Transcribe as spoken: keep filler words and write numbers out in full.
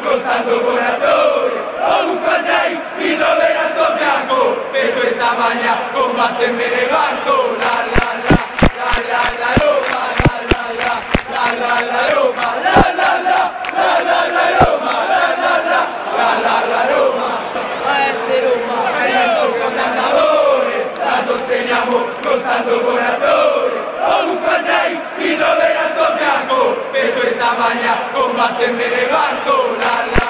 lottando con ardore, ovunque andrei mi troverai al tuo fianco, per questa maglia combatto e me ne vanto, la la la, la la la Roma, la la la, la la la Roma, la la la, la la la Roma, la la la, la la la Roma, A S Roma, penso con tanto amore, la sosteniamo lottando con ardore, ovunque andrei mi troverai al tuo fianco, per questa maglia combatto e me ne vanto, la la